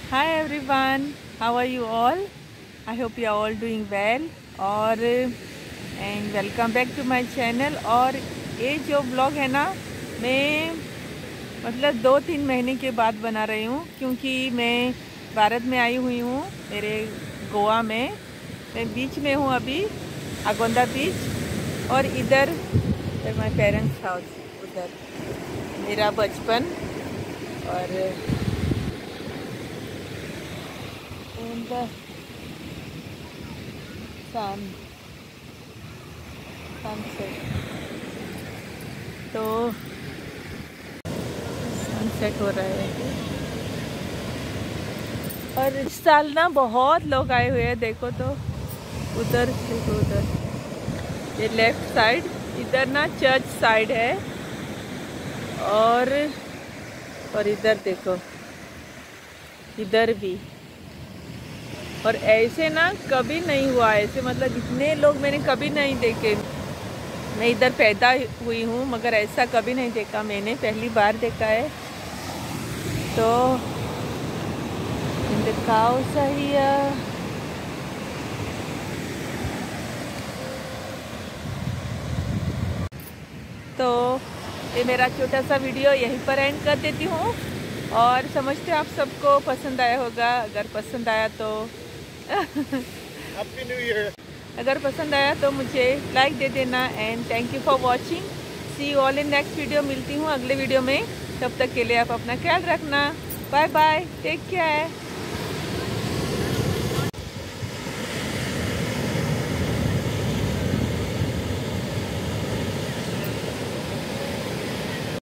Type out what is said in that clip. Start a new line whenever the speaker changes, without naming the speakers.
Hi everyone, how are you all? I hope you are all doing well और and welcome back to my channel. और ये जो blog है ना, मैं मतलब 2-3 महीने के बाद बना रही हूँ, क्योंकि मैं भारत में आई हुई हूँ, मेरे गोवा में। मैं बीच में हूँ अभी, आगोंदा बीच। और इधर माय पेरेंट्स हाउस, उधर मेरा बचपन। और the सनसेट, तो सनसेट हो रहा है। और इस साल ना बहुत लोग आए हुए हैं, देखो तो उधर देखो, उधर ये लेफ्ट साइड, इधर ना चर्च साइड है। और इधर देखो, इधर भी। और ऐसे ना कभी नहीं हुआ, ऐसे मतलब इतने लोग मैंने कभी नहीं देखे। मैं इधर पैदा हुई हूँ मगर ऐसा कभी नहीं देखा, मैंने पहली बार देखा है। तो दिखाओ सही है। तो ये मेरा छोटा सा वीडियो यहीं पर एंड कर देती हूँ। और समझते आप सबको पसंद आया होगा। अगर पसंद आया तो
हैप्पी न्यू ईयर।
अगर पसंद आया तो मुझे लाइक दे देना। And thank you for watching. See you all in next video. मिलती हूँ अगले वीडियो में। तब तक के लिए आप अपना ख्याल रखना। Bye bye, take care.